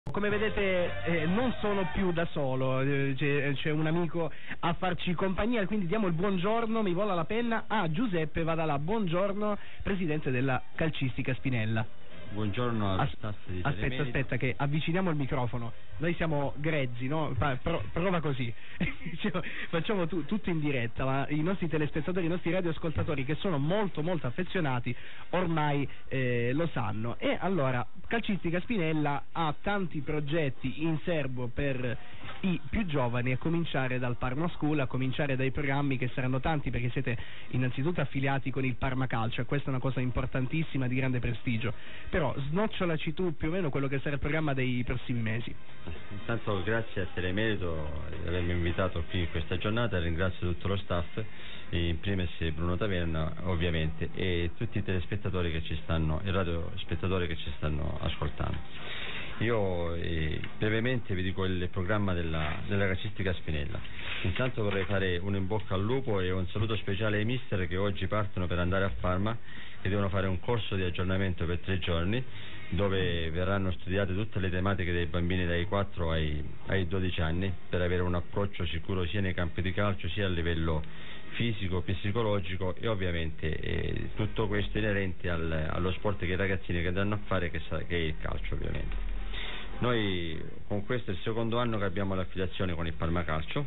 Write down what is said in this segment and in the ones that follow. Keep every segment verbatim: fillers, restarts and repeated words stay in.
Come vedete eh, non sono più da solo, eh, c'è, c'è un amico a farci compagnia, quindi diamo il buongiorno, mi vola la penna, a Giuseppe Vadalà. Buongiorno, presidente della Calcistica Spinella. Buongiorno al staff di Aspetta, Telemerito. aspetta che avviciniamo il microfono. Noi siamo grezzi, no? Pro, prova così. Facciamo tu, tutto in diretta, ma i nostri telespettatori, i nostri radioascoltatori che sono molto molto affezionati ormai eh, lo sanno. E allora, Calcistica Spinella ha tanti progetti in serbo per i più giovani, a cominciare dal Parma School, a cominciare dai programmi che saranno tanti, perché siete innanzitutto affiliati con il Parma Calcio, e questa è una cosa importantissima, di grande prestigio. Però snocciolaci tu più o meno quello che sarà il programma dei prossimi mesi. Intanto grazie a Telemerito di avermi invitato qui in questa giornata, ringrazio tutto lo staff, in primis Bruno Taverna ovviamente, e tutti i telespettatori che ci stanno, i radiospettatori che ci stanno ascoltando. Io eh, brevemente vi dico il programma della, della Calcistica Spinella. Intanto vorrei fare un in bocca al lupo e un saluto speciale ai mister che oggi partono per andare a Parma e devono fare un corso di aggiornamento per tre giorni dove verranno studiate tutte le tematiche dei bambini dai quattro ai, ai dodici anni, per avere un approccio sicuro sia nei campi di calcio sia a livello fisico, psicologico, e ovviamente eh, tutto questo inerente al, allo sport che i ragazzini che andranno a fare, che, che è il calcio ovviamente. Noi con questo è il secondo anno che abbiamo l'affiliazione con il Parma Calcio,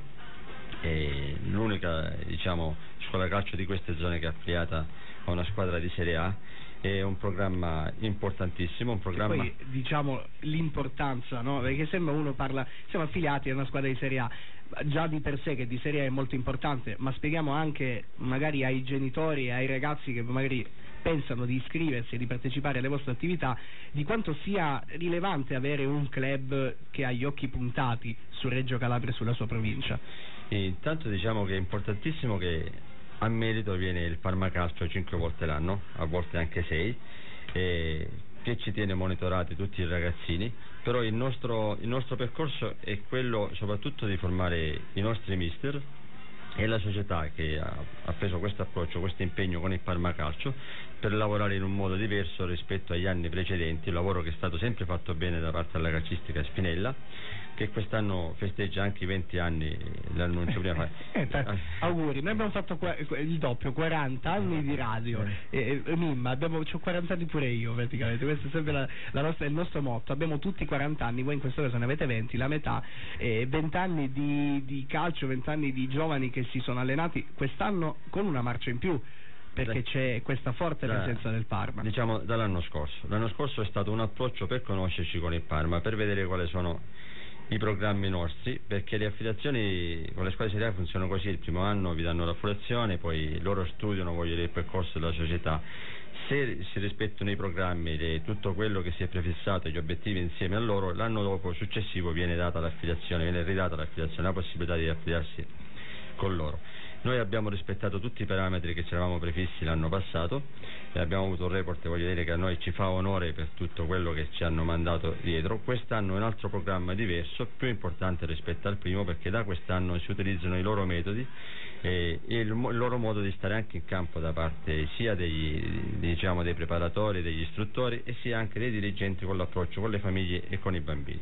è l'unica, diciamo, scuola calcio di queste zone che è affiliata a una squadra di Serie A. È un programma importantissimo, un programma... E poi diciamo l'importanza, no? Perché sembra uno parla, siamo affiliati a una squadra di Serie A, già di per sé che di Serie A è molto importante, ma spieghiamo anche magari ai genitori e ai ragazzi che magari pensano di iscriversi e di partecipare alle vostre attività, di quanto sia rilevante avere un club che ha gli occhi puntati su Reggio Calabria e sulla sua provincia. E intanto diciamo che è importantissimo che a Merito viene il Parma Calcio cinque volte l'anno, a volte anche sei, e che ci tiene monitorati tutti i ragazzini, però il nostro, il nostro percorso è quello soprattutto di formare i nostri mister e la società che ha, ha preso questo approccio, questo impegno con il Parma Calcio per lavorare in un modo diverso rispetto agli anni precedenti, un lavoro che è stato sempre fatto bene da parte della Calcistica Spinella, che quest'anno festeggia anche i venti anni, l'annuncio prima. Eh, auguri, noi abbiamo fatto il doppio, quaranta anni di radio, e, e Mimma, abbiamo, c'ho quaranta anni pure io praticamente, questo è sempre la, la nostra, il nostro motto, abbiamo tutti quaranta anni, voi in questo caso ne avete venti, la metà, e venti anni di, di calcio, venti anni di giovani che si sono allenati quest'anno con una marcia in più, perché c'è questa forte presenza del Parma. Diciamo dall'anno scorso, l'anno scorso è stato un approccio per conoscerci con il Parma, per vedere quali sono i programmi nostri, perché le affiliazioni con le squadre Serie A funzionano così: il primo anno vi danno l'affiliazione, poi loro studiano, vogliono il percorso della società, se si rispettano i programmi e tutto quello che si è prefissato, gli obiettivi insieme a loro, l'anno dopo successivo viene data l'affiliazione, viene ridata l'affiliazione, la possibilità di affiliarsi con loro. Noi abbiamo rispettato tutti i parametri che ci eravamo prefissi l'anno passato e abbiamo avuto un report, voglio dire, che a noi ci fa onore per tutto quello che ci hanno mandato dietro. Quest'anno è un altro programma diverso, più importante rispetto al primo, perché da quest'anno si utilizzano i loro metodi e il, il loro modo di stare anche in campo da parte sia degli, diciamo, dei preparatori, degli istruttori, e sia anche dei dirigenti, con l'approccio con le famiglie e con i bambini.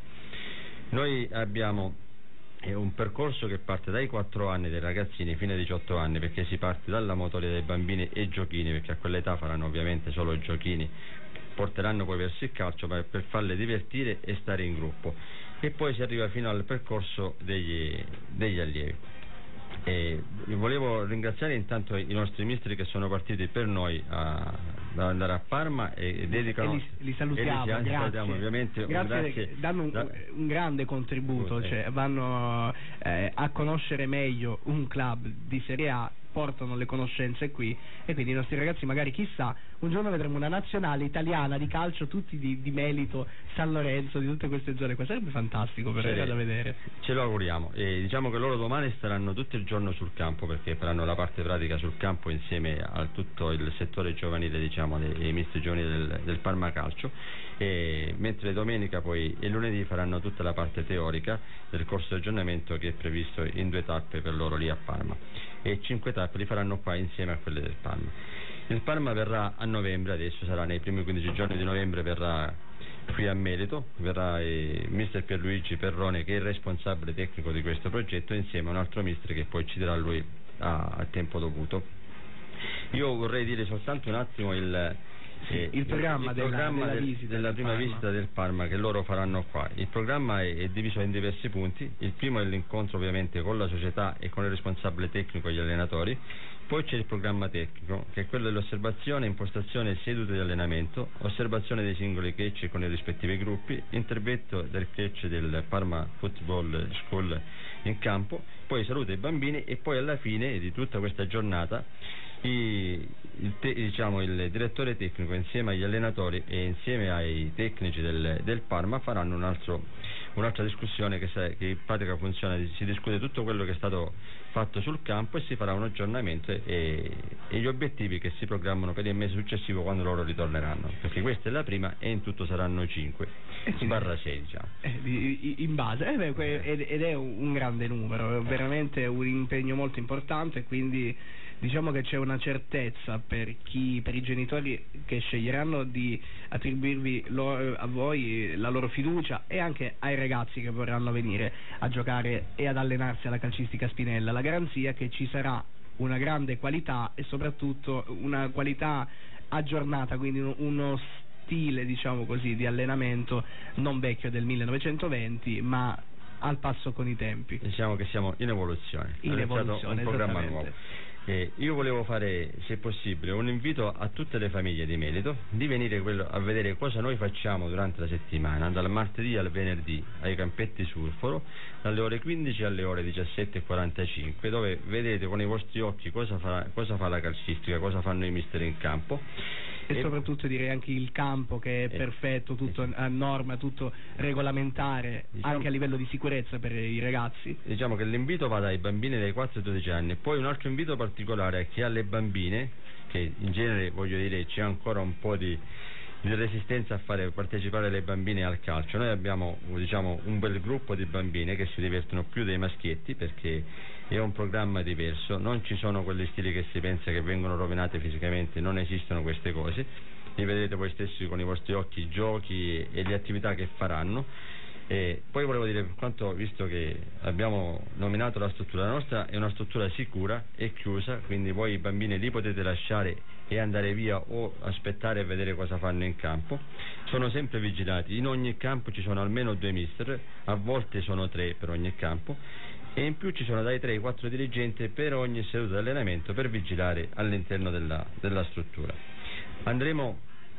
Noi abbiamo è un percorso che parte dai quattro anni dei ragazzini fino ai diciotto anni, perché si parte dalla motoria dei bambini e giochini, perché a quell'età faranno ovviamente solo giochini, porteranno poi verso il calcio per, per farle divertire e stare in gruppo, e poi si arriva fino al percorso degli, degli allievi. E volevo ringraziare intanto i nostri misteri che sono partiti per noi a, ad andare a Parma e dedicano, e li, li salutiamo, e li grazie. salutiamo ovviamente, grazie, un grazie danno un, da, un grande contributo, eh. cioè vanno eh, a conoscere meglio un club di Serie A, portano le conoscenze qui, e quindi i nostri ragazzi magari, chissà, un giorno vedremo una nazionale italiana di calcio, tutti di, di Melito, San Lorenzo, di tutte queste zone qua. Sarebbe fantastico per ce da vedere. Ce lo auguriamo, e diciamo che loro domani staranno tutto il giorno sul campo, perché faranno la parte pratica sul campo insieme a tutto il settore giovanile, diciamo, dei, dei misti giovanili del, del Parma Calcio, e mentre domenica poi e lunedì faranno tutta la parte teorica del corso di aggiornamento, che è previsto in due tappe per loro lì a Parma, e cinque tappe li faranno qua insieme a quelle del Parma. Il Parma verrà a novembre, adesso sarà nei primi quindici giorni di novembre, verrà qui a Melito, verrà eh, mister Pierluigi Perrone, che è il responsabile tecnico di questo progetto, insieme a un altro mister che poi ci darà lui a, a tempo dovuto. Io vorrei dire soltanto un attimo il Sì, il, il programma, il della, programma della, del, visita della del prima Parma. visita del Parma che loro faranno qua. Il programma è, è diviso in diversi punti. Il primo è l'incontro ovviamente con la società e con il responsabile tecnico e gli allenatori. Poi c'è il programma tecnico, che è quello dell'osservazione, impostazione sedute di allenamento, osservazione dei singoli coach con i rispettivi gruppi, intervento del coach del Parma Football School in campo, poi salute ai bambini e poi alla fine di tutta questa giornata I, il, te, diciamo, il direttore tecnico insieme agli allenatori e insieme ai tecnici del, del Parma faranno un altro, un'altra discussione che, sa, che in pratica funziona, si discute tutto quello che è stato fatto sul campo e si farà un aggiornamento e, e gli obiettivi che si programmano per il mese successivo quando loro ritorneranno, perché questa è la prima e in tutto saranno cinque barra sei diciamo. Eh, in base eh beh, ed è un grande numero, è veramente un impegno molto importante, quindi diciamo che c'è una certezza per chi, per i genitori che sceglieranno di attribuirvi lo, a voi la loro fiducia, e anche ai ragazzi che vorranno venire a giocare e ad allenarsi alla calcistica Spinella, la garanzia che ci sarà una grande qualità e soprattutto una qualità aggiornata, quindi uno stile, diciamo così, di allenamento non vecchio del millenovecentoventi, ma al passo con i tempi. Diciamo che siamo in evoluzione, in evoluzione, un programma nuovo. Eh, io volevo fare, se possibile, un invito a tutte le famiglie di Melito di venire quello, a vedere cosa noi facciamo durante la settimana, dal martedì al venerdì ai campetti Surforo, dalle ore quindici alle ore diciassette e quarantacinque, dove vedete con i vostri occhi cosa fa, cosa fa la calcistica, cosa fanno i mister in campo. E, e soprattutto direi anche il campo, che è eh, perfetto, tutto eh, a norma, tutto regolamentare, diciamo, anche a livello di sicurezza per i ragazzi. Diciamo che l'invito va dai bambini dai quattro ai dodici anni, poi un altro invito particolare è che alle bambine, che in genere voglio dire c'è ancora un po' di, di resistenza a fare partecipare le bambine al calcio. Noi abbiamo, diciamo, un bel gruppo di bambine che si divertono più dei maschietti, perché è un programma diverso, non ci sono quegli stili che si pensa che vengono rovinati fisicamente, non esistono queste cose, li vedrete voi stessi con i vostri occhi, i giochi e le attività che faranno. E poi volevo dire, per quanto, visto che abbiamo nominato la struttura, la nostra è una struttura sicura e chiusa, quindi voi i bambini li potete lasciare e andare via o aspettare e vedere cosa fanno in campo. Sono sempre vigilati, in ogni campo ci sono almeno due mister, a volte sono tre per ogni campo, e in più ci sono dai tre ai quattro dirigenti per ogni seduta di allenamento per vigilare all'interno della, della struttura. Andremo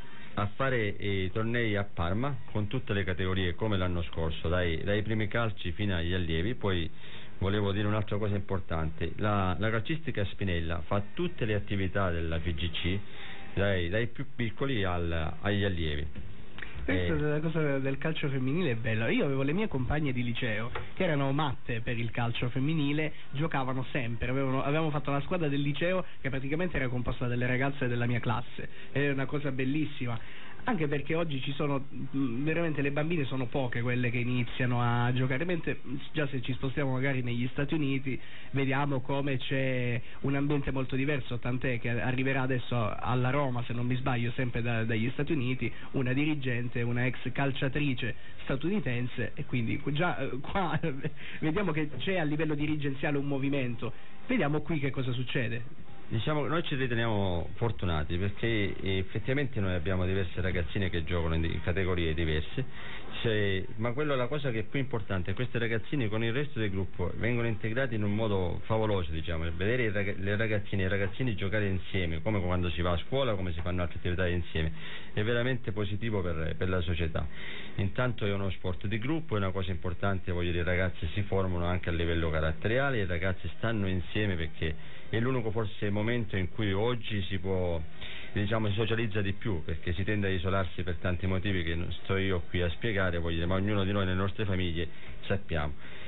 a fare eh, tornei a Parma con tutte le categorie come l'anno scorso, dai, dai primi calci fino agli allievi. Poi volevo dire un'altra cosa importante, la, la calcistica Spinella fa tutte le attività della F G C, dai, dai più piccoli al, agli allievi. Questa eh. cosa del calcio femminile è bella. Io avevo le mie compagne di liceo che erano matte per il calcio femminile, giocavano sempre, avevano, avevamo fatto una squadra del liceo che praticamente era composta dalle ragazze della mia classe, è una cosa bellissima. Anche perché oggi ci sono veramente, le bambine sono poche quelle che iniziano a giocare, mentre già se ci spostiamo magari negli Stati Uniti vediamo come c'è un ambiente molto diverso, tant'è che arriverà adesso alla Roma, se non mi sbaglio, sempre da, dagli Stati Uniti, una dirigente, una ex calciatrice statunitense, e quindi già eh, qua vediamo che c'è a livello dirigenziale un movimento. Vediamo qui che cosa succede. Diciamo che noi ci riteniamo fortunati perché effettivamente noi abbiamo diverse ragazzine che giocano in categorie diverse, cioè, ma quello, la cosa che è più importante è che queste ragazzine con il resto del gruppo vengono integrati in un modo favoloso, diciamo, vedere rag- le ragazzine e i ragazzini giocare insieme, come quando si va a scuola, come si fanno altre attività insieme, è veramente positivo per, per la società. Intanto è uno sport di gruppo, è una cosa importante, voglio dire, i ragazzi si formano anche a livello caratteriale, i ragazzi stanno insieme perché è l'unico forse momento in cui oggi si può, diciamo, si socializza di più, perché si tende a isolarsi per tanti motivi che non sto io qui a spiegare, voglio dire, ma ognuno di noi nelle nostre famiglie sappiamo.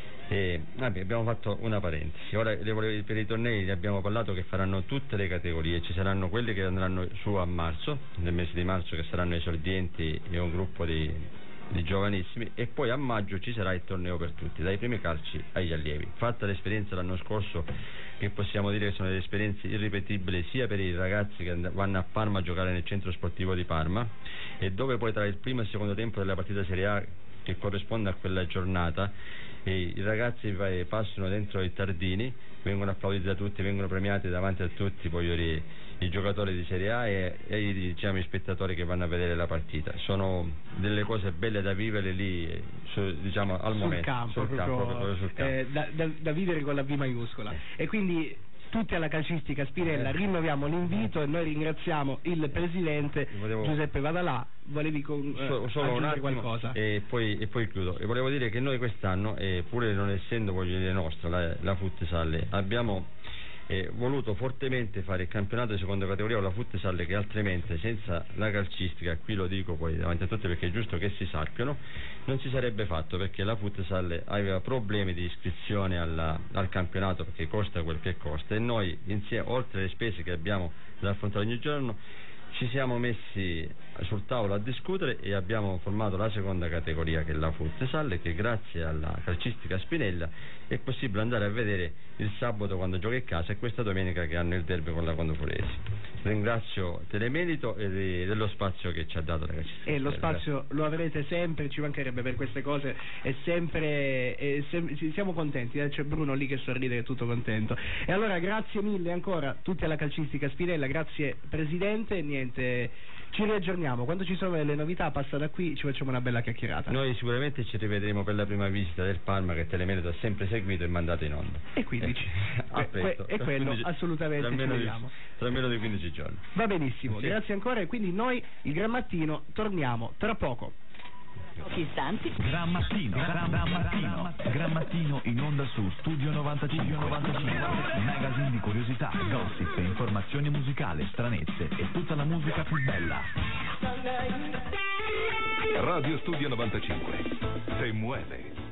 E, vabbè, abbiamo fatto una parentesi. Ora per i tornei ne abbiamo parlato, che faranno tutte le categorie, ci saranno quelli che andranno su a marzo, nel mese di marzo, che saranno esordienti e un gruppo di, di giovanissimi, e poi a maggio ci sarà il torneo per tutti, dai primi calci agli allievi. Fatta l'esperienza l'anno scorso che possiamo dire che sono delle esperienze irripetibili sia per i ragazzi che vanno a Parma a giocare nel centro sportivo di Parma, e dove poi tra il primo e il secondo tempo della partita Serie A che corrisponde a quella giornata e i ragazzi vai, passano dentro i Tardini, vengono applauditi da tutti, vengono premiati davanti a tutti poi i, i giocatori di Serie A e, e i, diciamo, i spettatori che vanno a vedere la partita. Sono delle cose belle da vivere lì, su, diciamo, al sul momento campo, sul proprio, campo, proprio sul campo. Eh, da, da, da vivere con la V maiuscola. E quindi tutti alla calcistica Spinella, rinnoviamo l'invito e noi ringraziamo il presidente volevo... Giuseppe Vadalà. Volevi con, eh, so, solo un attimo qualcosa? E poi, e poi chiudo. E volevo dire che noi quest'anno, eh, pur non essendo voglio dire nostra la, la futsal, abbiamo eh, voluto fortemente fare il campionato di seconda categoria o la futsal, che altrimenti senza la calcistica, qui lo dico poi davanti a tutti perché è giusto che si sappiano, non si sarebbe fatto, perché la futsal aveva problemi di iscrizione alla, al campionato perché costa quel che costa, e noi insieme, oltre alle spese che abbiamo da affrontare ogni giorno, ci siamo messi sul tavolo a discutere e abbiamo formato la seconda categoria, che è la futsal, che grazie alla calcistica Spinella è possibile andare a vedere il sabato quando gioca in casa e questa domenica che hanno il derby con la Condoforesi. Ringrazio Telemerito e de, dello spazio che ci ha dato la calcistica. E lo spazio lo avrete sempre, ci mancherebbe, per queste cose è sempre, è sem- siamo contenti, eh? C'è Bruno lì che sorride, è tutto contento. E allora grazie mille ancora tutti alla calcistica Spinella, grazie Presidente, niente, ci riaggiorniamo, quando ci sono delle novità passa da qui, ci facciamo una bella chiacchierata. Noi sicuramente ci rivedremo per la prima visita del Parma, che Telemerito ha sempre seguito e mandato in onda. E quindici eh, que- e quello quindici, assolutamente ci vediamo tra meno di quindici giorni. Va benissimo, sì. Grazie ancora, e quindi noi il Gran Mattino torniamo tra poco. Istanti. Gran Mattino, Gran, Gran Mattino, Gran Mattino in onda su Studio novantacinque, magazine di curiosità, gossip, informazione musicale, stranezze e tutta la musica più bella. Radio Studio novantacinque, se muove.